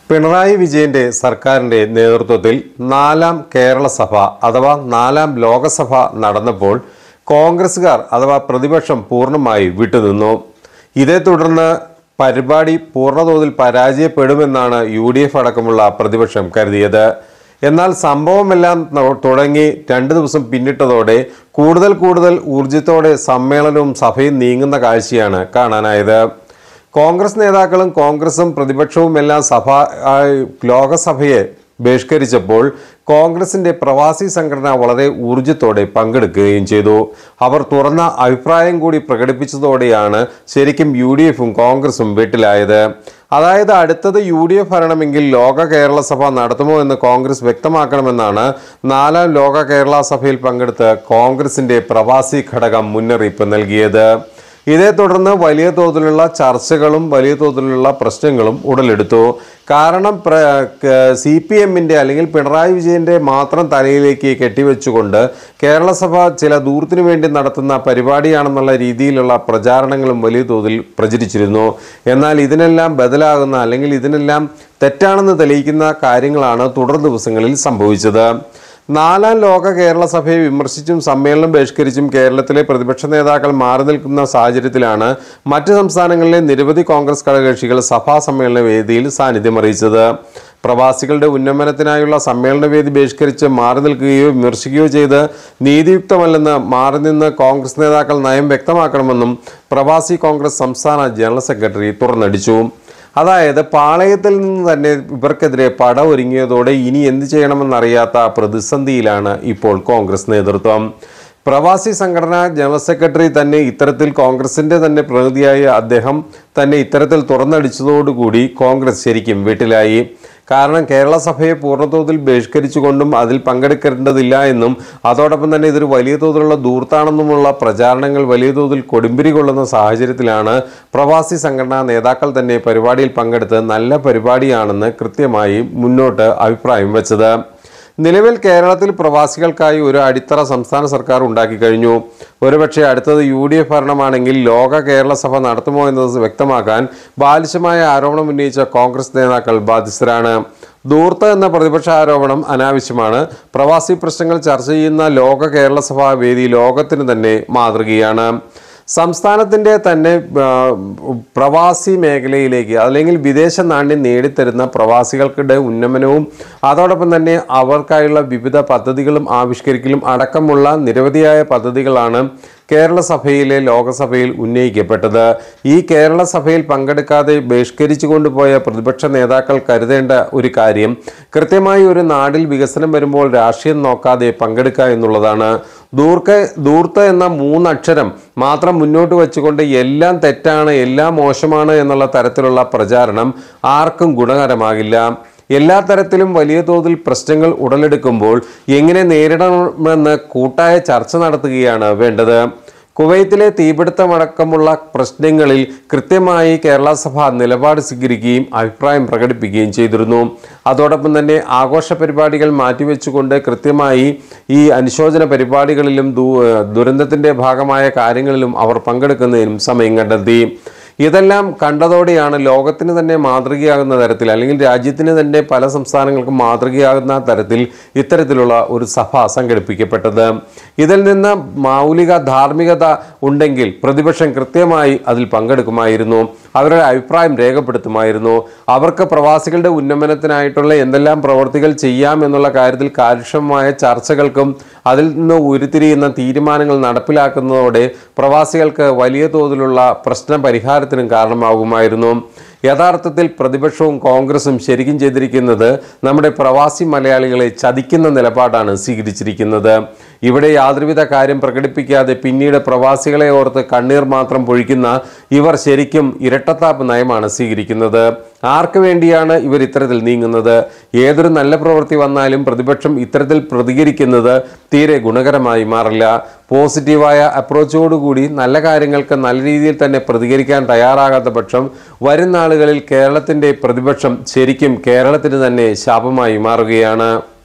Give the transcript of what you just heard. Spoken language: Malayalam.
പിണറായി വിജയന്റെ സർക്കാരിന്റെ നേതൃത്വത്തിൽ നാലാം കേരള സഭ അഥവാ നാലാം ലോകസഭ നടന്നപ്പോൾ കോൺഗ്രസുകാർ അഥവാ പ്രതിപക്ഷം പൂർണ്ണമായി വിട്ടുനിന്നു. ഇതേ തുടർന്ന് പരിപാടി പൂർണ്ണതോതിൽ പരാജയപ്പെടുമെന്നാണ് UDF അടക്കമുള്ള പ്രതിപക്ഷം കരുതിയത്. എന്നാൽ സംഭവമെല്ലാം തുടങ്ങി 2 ദിവസം പിന്നിട്ടതോടെ കൂടുതൽ ഊർജ്ജത്തോടെ സമ്മേളനവും സഭയും നീങ്ങുന്ന കാഴ്ചയാണ് കാണാനായത്. കോൺഗ്രസ് നേതാക്കളും കോൺഗ്രസും പ്രതിപക്ഷവും എല്ലാം ലോകസഭയെ ബഹിഷ്കരിച്ചപ്പോൾ കോൺഗ്രസിന്റെ പ്രവാസി സംഘടന വളരെ ഊർജ്ജത്തോടെ പങ്കെടുക്കുകയും ചെയ്തു. അവർ തുറന്ന അഭിപ്രായം കൂടി പ്രകടിപ്പിച്ചതോടെയാണ് ശരിക്കും UDFും കോൺഗ്രസും വീട്ടിലായത്. അതായത് അടുത്തത് UDF ഭരണമെങ്കിൽ ലോക കേരള സഭ നടത്തുമോ എന്ന് കോൺഗ്രസ് വ്യക്തമാക്കണമെന്നാണ് നാലാം ലോക കേരള സഭയിൽ പങ്കെടുത്ത് കോൺഗ്രസിന്റെ പ്രവാസി ഘടകം മുന്നറിയിപ്പ് നൽകിയത്. ഇതേ തുടർന്ന് വലിയ തോതിലുള്ള ചർച്ചകളും വലിയ തോതിലുള്ള പ്രശ്നങ്ങളും ഉടലെടുത്തു. കാരണം CPMന്റെ അല്ലെങ്കിൽ പിണറായി വിജയന്റെ മാത്രം തലയിലേക്ക് കെട്ടിവെച്ചുകൊണ്ട് കേരള സഭ ചില ദൂരത്തിനു വേണ്ടി നടത്തുന്ന പരിപാടിയാണെന്നുള്ള രീതിയിലുള്ള പ്രചാരണങ്ങളും വലിയ തോതിൽ പ്രചരിച്ചിരുന്നു. എന്നാൽ ഇതിനെല്ലാം ബദലാകുന്ന അല്ലെങ്കിൽ ഇതിനെല്ലാം തെറ്റാണെന്ന് തെളിയിക്കുന്ന കാര്യങ്ങളാണ് തുടർ ദിവസങ്ങളിൽ സംഭവിച്ചത്. നാലാം ലോക കേരള സഭയെ വിമർശിച്ചും സമ്മേളനം ബഹിഷ്കരിച്ചും കേരളത്തിലെ പ്രതിപക്ഷ നേതാക്കൾ മാറി നിൽക്കുന്ന സാഹചര്യത്തിലാണ് മറ്റ് സംസ്ഥാനങ്ങളിലെ നിരവധി കോൺഗ്രസ് ഘടകകക്ഷികൾ സഭാ സമ്മേളന വേദിയിൽ സാന്നിധ്യം അറിയിച്ചത്. പ്രവാസികളുടെ ഉന്നമനത്തിനായുള്ള സമ്മേളന വേദി ബഹിഷ്കരിച്ച് മാറി നിൽക്കുകയോ വിമർശിക്കുകയോ ചെയ്ത് നീതിയുക്തമല്ലെന്ന് മാറി നിന്ന് കോൺഗ്രസ് നേതാക്കൾ നയം വ്യക്തമാക്കണമെന്നും പ്രവാസി കോൺഗ്രസ് സംസ്ഥാന ജനറൽ സെക്രട്ടറി തുറന്നടിച്ചു. അതായത് പാളയത്തിൽ നിന്ന് തന്നെ ഇവർക്കെതിരെ പട ഒരുങ്ങിയതോടെ ഇനി എന്ത് ചെയ്യണമെന്നറിയാത്ത പ്രതിസന്ധിയിലാണ് ഇപ്പോൾ കോൺഗ്രസ് നേതൃത്വം. പ്രവാസി സംഘടനാ ജനറൽ സെക്രട്ടറി തന്നെ ഇത്തരത്തിൽ കോൺഗ്രസിന്റെ തന്നെ പ്രതിനിധിയായ അദ്ദേഹം തന്നെ ഇത്തരത്തിൽ തുറന്നടിച്ചതോടുകൂടി കോൺഗ്രസ് ശരിക്കും വീട്ടിലായി. കാരണം കേരള സഭയെ പൂർണ്ണതോതിൽ ബഹിഷ്കരിച്ചുകൊണ്ടും അതിൽ പങ്കെടുക്കേണ്ടതില്ല എന്നും അതോടൊപ്പം തന്നെ ഇതൊരു വലിയ തോതിലുള്ള ദൂർത്താണെന്നുമുള്ള പ്രചാരണങ്ങൾ വലിയ തോതിൽ കൊടുമ്പിരി കൊള്ളുന്ന സാഹചര്യത്തിലാണ് പ്രവാസി സംഘടനാ നേതാക്കൾ തന്നെ പരിപാടിയിൽ പങ്കെടുത്ത് നല്ല പരിപാടിയാണെന്ന് കൃത്യമായി മുന്നോട്ട് അഭിപ്രായം വെച്ചത്. നിലവിൽ കേരളത്തിൽ പ്രവാസികൾക്കായി ഒരു അടിത്തറ സംസ്ഥാന സർക്കാർ ഉണ്ടാക്കി കഴിഞ്ഞു. ഒരുപക്ഷെ അടുത്തത് UDF ഭരണമാണെങ്കിൽ ലോക കേരള സഭ നടത്തുമോ എന്നത് വ്യക്തമാക്കാൻ ബാലിശമായ ആരോപണം ഉന്നയിച്ച കോൺഗ്രസ് നേതാക്കൾ ബാധ്യസ്ഥരാണ്. ധൂർത്ത് എന്ന പ്രതിപക്ഷ ആരോപണം അനാവശ്യമാണ്. പ്രവാസി പ്രശ്നങ്ങൾ ചർച്ച ചെയ്യുന്ന ലോക കേരള സഭാ വേദി ലോകത്തിന് തന്നെ മാതൃകയാണ്. സംസ്ഥാനത്തിൻ്റെ തന്നെ പ്രവാസി മേഖലയിലേക്ക് അല്ലെങ്കിൽ വിദേശ നാണ്യം നേടിത്തരുന്ന പ്രവാസികൾക്കിടെ ഉന്നമനവും അതോടൊപ്പം തന്നെ അവർക്കായുള്ള വിവിധ പദ്ധതികളും ആവിഷ്കരിക്കലും അടക്കമുള്ള നിരവധിയായ പദ്ധതികളാണ് കേരള സഭയിലെ ലോകസഭയിൽ ഉന്നയിക്കപ്പെട്ടത്. ഈ കേരള സഭയിൽ പങ്കെടുക്കാതെ ബഹിഷ്കരിച്ചു കൊണ്ടുപോയ പ്രതിപക്ഷ നേതാക്കൾ കരുതേണ്ട ഒരു കാര്യം കൃത്യമായി ഒരു നാടിൽ വികസനം വരുമ്പോൾ രാഷ്ട്രീയം നോക്കാതെ പങ്കെടുക്കുക എന്നുള്ളതാണ്. ധൂർത്ത് എന്ന 3 അക്ഷരം മാത്രം മുന്നോട്ട് വെച്ചുകൊണ്ട് എല്ലാം തെറ്റാണ് എല്ലാം മോശമാണ് എന്നുള്ള തരത്തിലുള്ള പ്രചാരണം ആർക്കും ഗുണകരമാകില്ല. എല്ലാ തരത്തിലും വലിയ തോതിൽ പ്രശ്നങ്ങൾ ഉടലെടുക്കുമ്പോൾ എങ്ങനെ നേരിടണമെന്ന് കൂട്ടായ ചർച്ച നടത്തുകയാണ് വേണ്ടത്. കുവൈത്തിലെ തീപിടുത്തമടക്കമുള്ള പ്രശ്നങ്ങളിൽ കൃത്യമായി കേരള സഭ നിലപാട് സ്വീകരിക്കുകയും അഭിപ്രായം പ്രകടിപ്പിക്കുകയും ചെയ്തിരുന്നു. അതോടൊപ്പം തന്നെ ആഘോഷ പരിപാടികൾ മാറ്റിവെച്ചുകൊണ്ട് കൃത്യമായി ഈ അനുശോചന പരിപാടികളിലും ദുരന്തത്തിൻ്റെ ഭാഗമായ കാര്യങ്ങളിലും അവർ പങ്കെടുക്കുന്നതിനും സമയം കണ്ടെത്തി. ഇതെല്ലാം കണ്ടതോടെയാണ് ലോകത്തിന് തന്നെ മാതൃകയാകുന്ന തരത്തിൽ അല്ലെങ്കിൽ രാജ്യത്തിന് തന്നെ പല സംസ്ഥാനങ്ങൾക്കും മാതൃകയാകുന്ന തരത്തിൽ ഇത്തരത്തിലുള്ള ഒരു സഭ സംഘടിപ്പിക്കപ്പെട്ടത്. ഇതിൽ നിന്ന് മൗലിക ധാർമ്മികത ഉണ്ടെങ്കിൽ പ്രതിപക്ഷം കൃത്യമായി അതിൽ പങ്കെടുക്കുമായിരുന്നു, അവരുടെ അഭിപ്രായം രേഖപ്പെടുത്തുമായിരുന്നു. അവർക്ക് പ്രവാസികളുടെ ഉന്നമനത്തിനായിട്ടുള്ള എന്തെല്ലാം പ്രവർത്തികൾ ചെയ്യാം എന്നുള്ള കാര്യത്തിൽ കാര്യക്ഷമമായ ചർച്ചകൾക്കും അതിൽ നിന്ന് ഉരുത്തിരിയുന്ന തീരുമാനങ്ങൾ നടപ്പിലാക്കുന്നതോടെ പ്രവാസികൾക്ക് വലിയ തോതിലുള്ള പ്രശ്ന പരിഹാരത്തിനും കാരണമാകുമായിരുന്നു. യഥാർത്ഥത്തിൽ പ്രതിപക്ഷവും കോൺഗ്രസും ശരിക്കും ചെയ്തിരിക്കുന്നത് നമ്മുടെ പ്രവാസി മലയാളികളെ ചതിക്കുന്ന നിലപാടാണ് സ്വീകരിച്ചിരിക്കുന്നത്. ഇവിടെ യാതൊരുവിധ കാര്യം പ്രകടിപ്പിക്കാതെ പിന്നീട് പ്രവാസികളെ ഓർത്ത് കണ്ണീർ മാത്രം പൊഴിക്കുന്ന ഇവർ ശരിക്കും ഇരട്ടത്താപ്പ് നയമാണ് സ്വീകരിക്കുന്നത്. ആർക്ക് വേണ്ടിയാണ് ഇവർ ഇത്തരത്തിൽ നീങ്ങുന്നത്? ഏതൊരു നല്ല പ്രവൃത്തി വന്നാലും പ്രതിപക്ഷം ഇത്തരത്തിൽ പ്രതികരിക്കുന്നത് തീരെ ഗുണകരമായി മാറില്ല. പോസിറ്റീവായ അപ്രോച്ചോടുകൂടി നല്ല കാര്യങ്ങൾക്ക് നല്ല രീതിയിൽ തന്നെ പ്രതികരിക്കാൻ തയ്യാറാകാത്ത പക്ഷം വരും നാളുകളിൽ കേരളത്തിൻ്റെ പ്രതിപക്ഷം ശരിക്കും കേരളത്തിന് തന്നെ ശാപമായി മാറുകയാണ്.